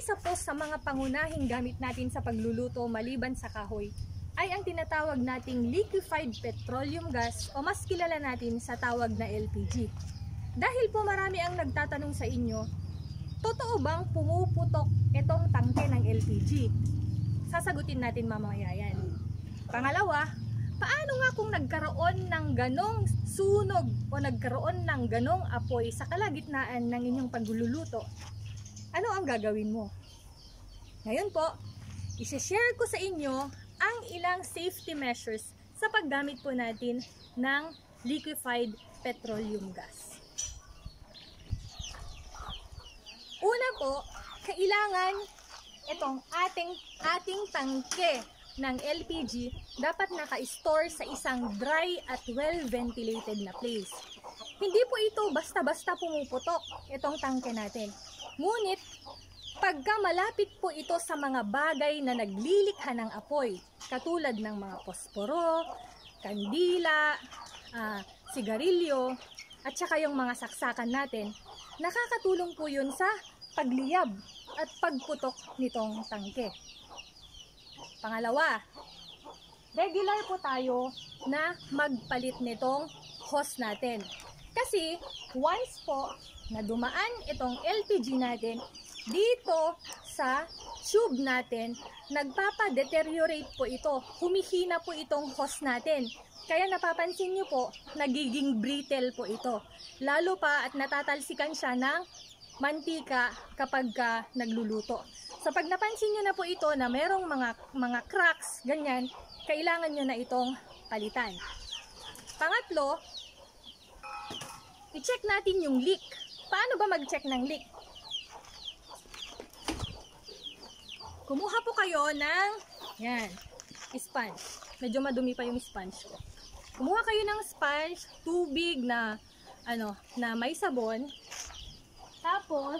isa po sa mga pangunahing gamit natin sa pagluluto maliban sa kahoy ay ang tinatawag nating liquefied petroleum gas o mas kilala natin sa tawag na LPG. Dahil po marami ang nagtatanong sa inyo, totoo bang pumuputok itong tangke ng LPG? Sasagutin natin mamaya yan. Pangalawa, paano nga kung nagkaroon ng ganong sunog o nagkaroon ng ganong apoy sa kalagitnaan ng inyong pagluluto? Ano ang gagawin mo? Ngayon po, isi-share ko sa inyo ang ilang safety measures sa paggamit po natin ng liquefied petroleum gas. Una po, kailangan itong ating tangke ng LPG dapat naka-store sa isang dry at well-ventilated na place. Hindi po ito basta-basta pumuputok itong tangke natin. Ngunit, pagka malapit po ito sa mga bagay na naglilikha ng apoy, katulad ng mga posporo, kandila, sigarilyo, at saka yung mga saksakan natin, nakakatulong po yun sa pagliyab at pagputok nitong tangke. Pangalawa, regular po tayo na magpalit nitong hose natin. Kasi once po na dumaan itong LPG natin dito sa tube natin, nagpapa-deteriorate po ito. Humihina po itong hose natin. Kaya napapansin nyo po, nagiging brittle po ito. Lalo pa at natatalsikan siya ng mantika kapag nagluluto. So pag napansin nyo na po ito na merong mga cracks, ganyan, kailangan nyo na itong palitan. Pangatlo, i-check natin yung leak. Paano ba mag-check ng leak? Kumuha po kayo ng sponge. Medyo madumi pa yung sponge ko. Kumuha kayo ng sponge, tubig na may sabon. Tapos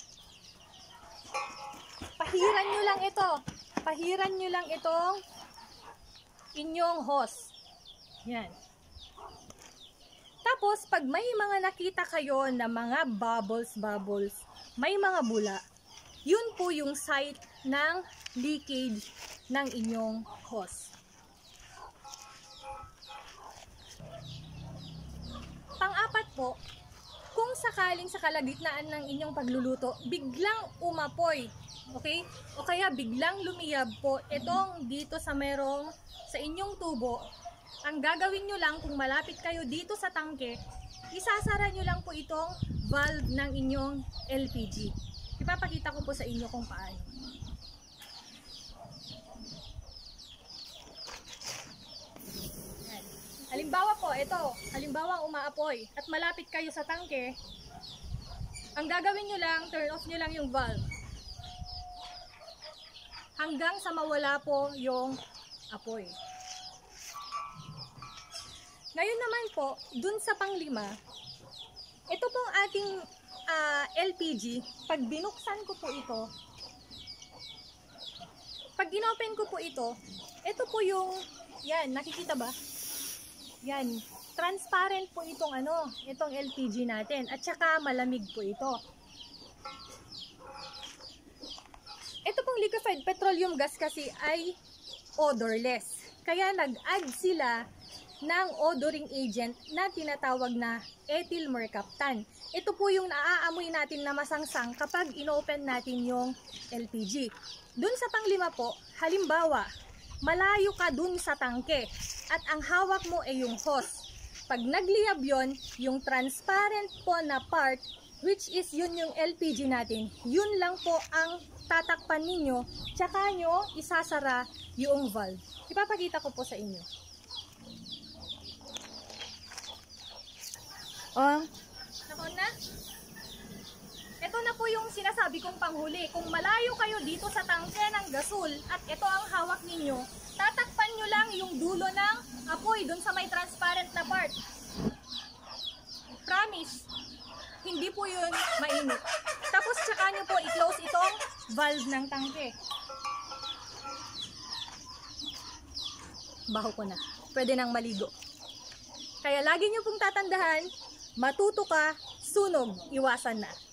pahiran nyo lang ito. Pahiran nyo lang itong inyong hose. Yan. Tapos, pag may mga nakita kayo na mga bubbles, may mga bula, yun po yung site ng leakage ng inyong hose. Pang-apat po, kung sakaling sa kalagitnaan ng inyong pagluluto, biglang umapoy, okay? O kaya biglang lumiyab po itong dito sa inyong tubo, ang gagawin nyo lang kung malapit kayo dito sa tangke, isasara nyo lang po itong valve ng inyong LPG. Ipapakita ko po sa inyo kung paano. Yan. Halimbawa po, halimbawa umaapoy at malapit kayo sa tangke, ang gagawin nyo lang, turn off nyo lang yung valve. Hanggang sa mawala po yung apoy. Ngayon naman po, dun sa panglima, ito pong ating LPG, pag binuksan ko po ito, pag inopen ko po ito po yung, yan, nakikita ba? Yan, transparent po itong LPG natin, at saka malamig po ito. Ito pong liquefied petroleum gas kasi ay odorless. Kaya nag-add sila ng odoring agent na tinatawag na ethyl mercaptan. Ito po yung naaamoy natin na masangsang kapag inopen natin yung LPG. Dun sa panglima po, halimbawa, malayo ka dun sa tangke at ang hawak mo ay yung hose. Pag nagliyab yon, yung transparent po na part, which is yun yung LPG natin, yun lang po ang tatakpan ninyo, tsaka nyo isasara yung valve. Ipapakita ko po sa inyo. Nakon na? Ito na po yung sinasabi kong panghuli. Kung malayo kayo dito sa tangke ng gasol at ito ang hawak ninyo, tatakpan nyo lang yung dulo ng apoy dun sa may transparent na part. Promise, hindi po yun mainit. Tapos tsaka nyo po i-close itong valve ng tangke. Baho ko na. Pwede nang maligo. Kaya lagi nyo pong tatandahan, matuto ka, sunog, iwasan na.